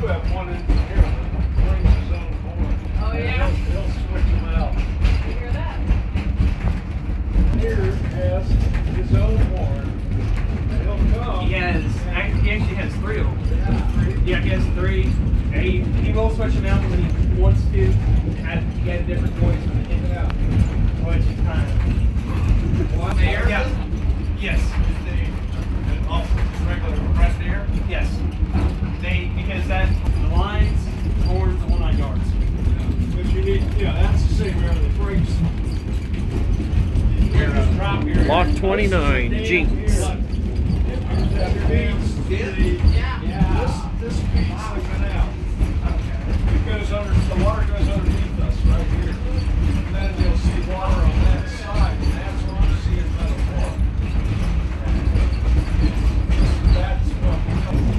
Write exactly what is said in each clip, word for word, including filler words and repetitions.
have one in here that brings his own horn. Oh, yeah? He'll, he'll switch them out. You hear that? Here has his own horn. And he'll come. He has, he actually has three of them. Yeah, he has three. And he, he will switch them out when he wants to. Have, he has different voice when he gets out. Which is kind of. One air? Yeah. Yes. And also regular compressed air? Yes. They, because that, the lines, horns, all nine yards. Yeah. But you need, yeah, that's the same air that breaks. Lock twenty-nine, Jinx. That feeds the, yeah. This, this feeds the canal. It goes under, the water goes underneath us right here. And then you'll see water on that side, and that's what you see in Metamora. That's what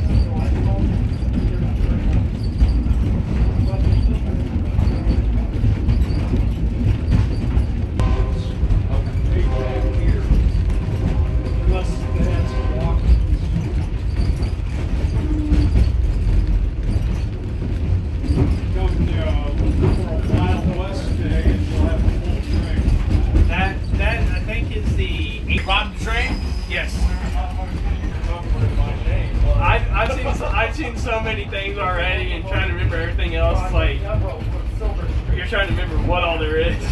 I've seen so many things already, and trying to remember everything else, like, you're trying to remember what all there is.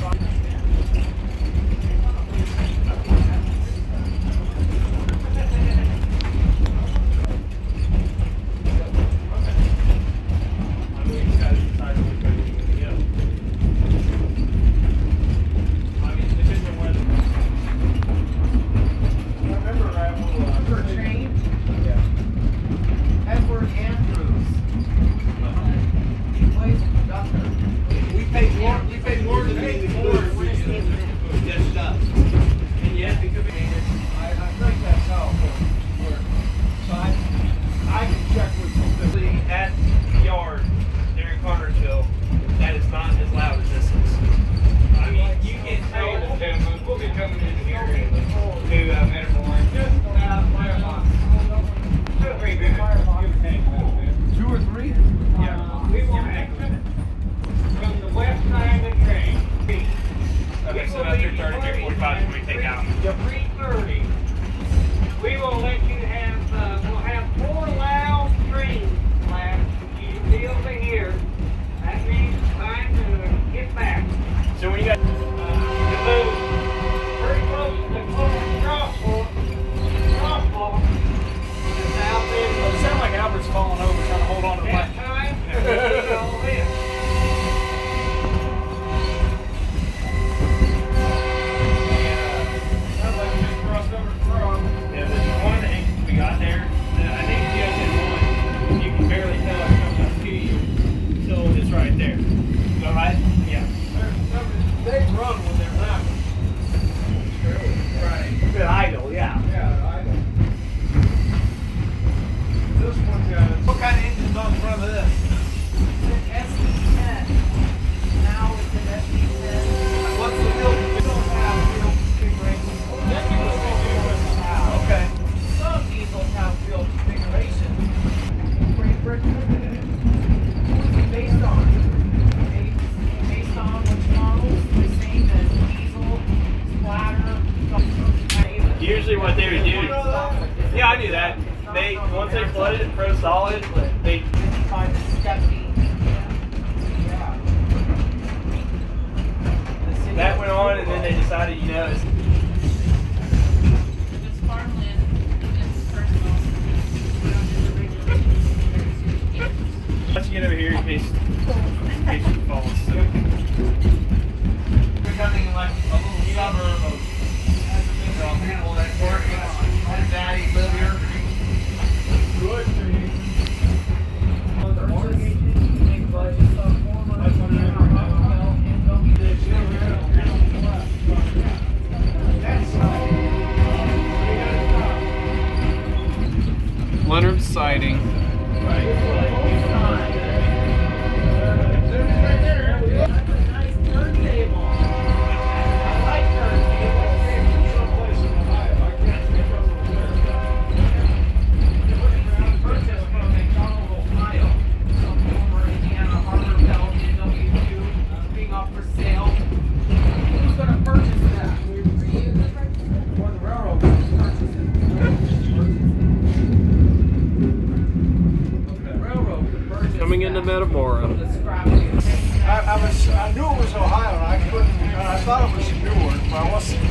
Usually what they would do, yeah, I knew that. They, once they flooded it pro solid, they that went on, and then they decided, you know, it's, It's farmland. It's personal. We don't do the regulations. let's get over here in case, in case it falls. So. Becoming like a little suburb of people that work and daddy live here. good thing. Leonard sighting. Nice turntable. I like turntables. Purchased from McDonald, Ohio. coming into Metamora. I, I was, I knew it was Ohio, and I couldn't, and I thought it was Newark, but I wasn't.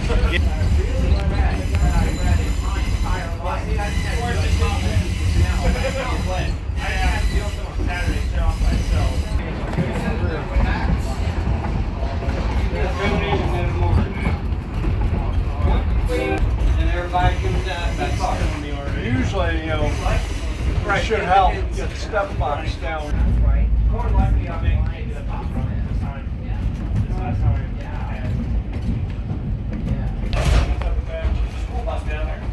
Usually, you know, it should help get step box down. More likely, I'll make maybe the top run this time. This last time I had. School bus down there.